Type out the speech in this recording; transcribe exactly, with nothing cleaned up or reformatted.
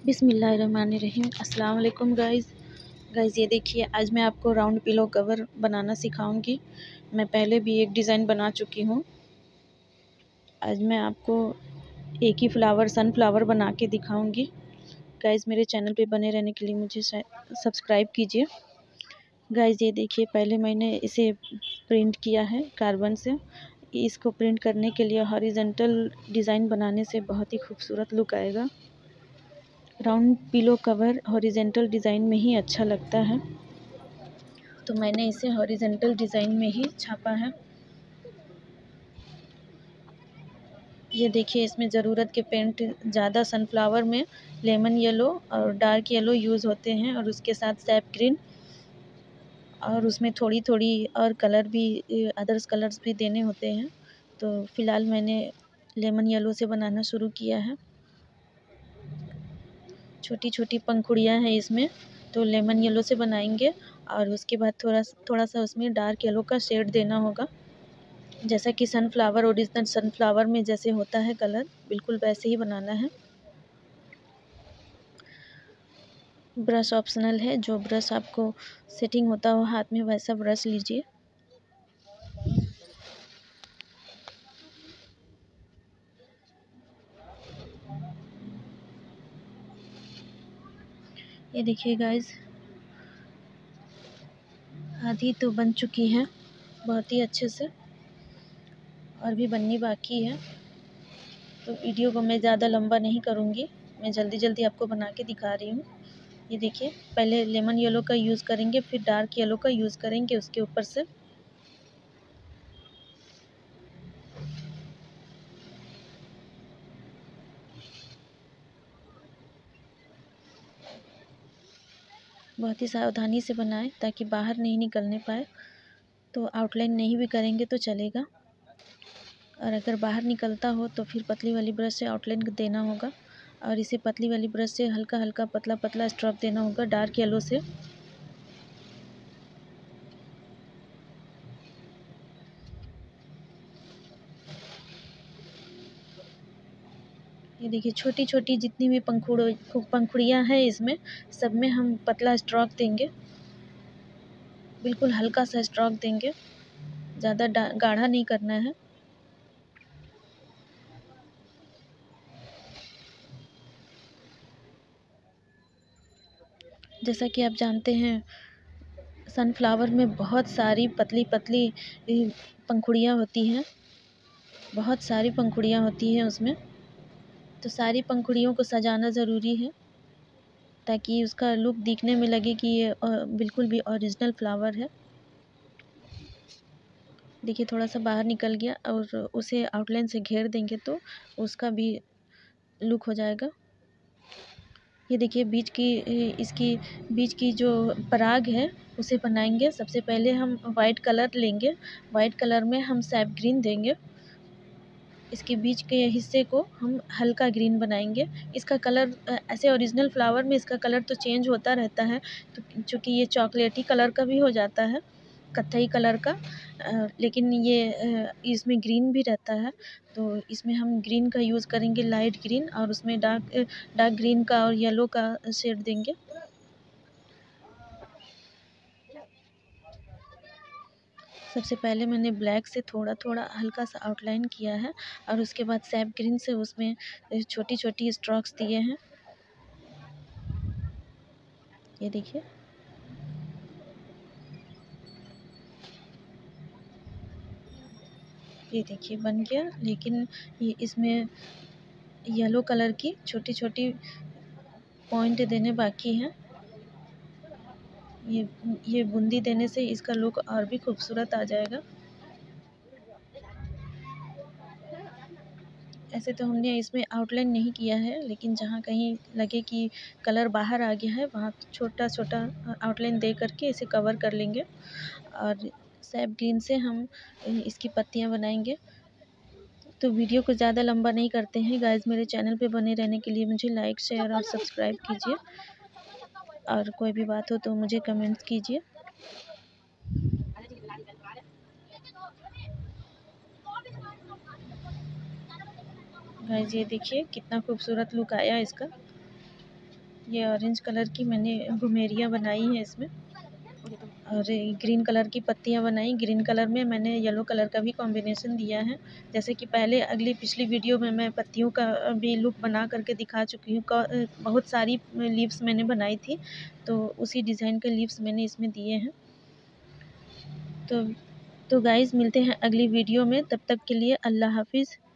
बिस्मिल्लाहिर्रहमानिर्रहीम। अस्सलाम वालेकुम गाइस। गाइस ये देखिए, आज मैं आपको राउंड पिलो कवर बनाना सिखाऊंगी। मैं पहले भी एक डिज़ाइन बना चुकी हूँ। आज मैं आपको एक ही फ्लावर सनफ्लावर बना के दिखाऊंगी। गाइस मेरे चैनल पे बने रहने के लिए मुझे सब्सक्राइब कीजिए। गाइस ये देखिए, पहले मैंने इसे प्रिंट किया है कार्बन से। इसको प्रिंट करने के लिए हॉरिजॉन्टल डिज़ाइन बनाने से बहुत ही खूबसूरत लुक आएगा। Round pillow cover horizontal design में ही अच्छा लगता है, तो मैंने इसे हॉरिजॉन्टल डिज़ाइन में ही छापा है। ये देखिए, इसमें ज़रूरत के पेंट ज़्यादा सनफ्लावर में लेमन येलो और डार्क येलो यूज़ होते हैं, और उसके साथ सैप ग्रीन, और उसमें थोड़ी थोड़ी और कलर भी, अदर्स कलर्स भी देने होते हैं। तो फ़िलहाल मैंने लेमन येलो से बनाना शुरू किया है। छोटी छोटी पंखुड़ियाँ हैं इसमें, तो लेमन येलो से बनाएंगे, और उसके बाद थोड़ा थोड़ा सा उसमें डार्क येलो का शेड देना होगा। जैसा कि सनफ्लावर, ओरिजिनल सनफ्लावर में जैसे होता है कलर, बिल्कुल वैसे ही बनाना है। ब्रश ऑप्शनल है, जो ब्रश आपको सेटिंग होता हो हाथ में वैसा ब्रश लीजिए। ये देखिए गाइस, आधी तो बन चुकी है बहुत ही अच्छे से, और भी बननी बाकी है। तो वीडियो को मैं ज़्यादा लंबा नहीं करूँगी, मैं जल्दी जल्दी आपको बना के दिखा रही हूँ। ये देखिए, पहले लेमन येलो का यूज़ करेंगे, फिर डार्क येलो का यूज़ करेंगे उसके ऊपर से। बहुत ही सावधानी से बनाएं ताकि बाहर नहीं निकलने पाए। तो आउटलाइन नहीं भी करेंगे तो चलेगा, और अगर बाहर निकलता हो तो फिर पतली वाली ब्रश से आउटलाइन देना होगा, और इसे पतली वाली ब्रश से हल्का हल्का पतला पतला स्ट्रोक देना होगा डार्क येलो से। ये देखिए, छोटी छोटी जितनी भी पंखुड़ पंखुड़ियाँ हैं इसमें, सब में हम पतला स्ट्रोक देंगे, बिल्कुल हल्का सा स्ट्रोक देंगे, ज़्यादा गाढ़ा नहीं करना है। जैसा कि आप जानते हैं, सनफ्लावर में बहुत सारी पतली पतली पंखुड़ियाँ होती हैं, बहुत सारी पंखुड़ियाँ होती हैं उसमें। तो सारी पंखुड़ियों को सजाना ज़रूरी है, ताकि उसका लुक दिखने में लगे कि ये बिल्कुल भी ओरिजिनल फ्लावर है। देखिए, थोड़ा सा बाहर निकल गया, और उसे आउटलाइन से घेर देंगे तो उसका भी लुक हो जाएगा। ये देखिए, बीच की इसकी बीच की जो पराग है उसे बनाएंगे। सबसे पहले हम वाइट कलर लेंगे, वाइट कलर में हम सैप ग्रीन देंगे। इसके बीच के हिस्से को हम हल्का ग्रीन बनाएंगे। इसका कलर, ऐसे ओरिजिनल फ्लावर में इसका कलर तो चेंज होता रहता है, तो चूँकि ये चॉकलेटी कलर का भी हो जाता है, कत्थई कलर का, लेकिन ये इसमें ग्रीन भी रहता है। तो इसमें हम ग्रीन का यूज़ करेंगे, लाइट ग्रीन, और उसमें डार्क डार्क ग्रीन का और येलो का शेड देंगे। सबसे पहले मैंने ब्लैक से थोड़ा थोड़ा हल्का सा आउटलाइन किया है, और उसके बाद सैप ग्रीन से उसमें छोटी छोटी स्ट्रोक्स दिए हैं। ये देखिए, ये देखिए बन गया, लेकिन ये इसमें येलो कलर की छोटी छोटी पॉइंट देने बाकी हैं। ये ये बूंदी देने से इसका लुक और भी खूबसूरत आ जाएगा। ऐसे तो हमने इसमें आउटलाइन नहीं किया है, लेकिन जहाँ कहीं लगे कि कलर बाहर आ गया है, वहाँ छोटा छोटा आउटलाइन दे करके इसे कवर कर लेंगे, और सैप ग्रीन से हम इसकी पत्तियाँ बनाएंगे। तो वीडियो को ज़्यादा लंबा नहीं करते हैं गाइस। मेरे चैनल पे बने रहने के लिए मुझे लाइक, शेयर और सब्सक्राइब कीजिए, और कोई भी बात हो तो मुझे कमेंट्स कीजिए। गाइस ये देखिए, कितना खूबसूरत लुक आया इसका। ये ऑरेंज कलर की मैंने घुमेरियाँ बनाई हैं इसमें, और ग्रीन कलर की पत्तियाँ बनाई। ग्रीन कलर में मैंने येलो कलर का भी कॉम्बिनेशन दिया है। जैसे कि पहले अगली पिछली वीडियो में मैं पत्तियों का भी लुक बना करके दिखा चुकी हूँ। बहुत सारी लीव्स मैंने बनाई थी, तो उसी डिज़ाइन के लीव्स मैंने इसमें दिए हैं। तो तो गाइज़ मिलते हैं अगली वीडियो में, तब तक के लिए अल्लाह हाफ़िज़।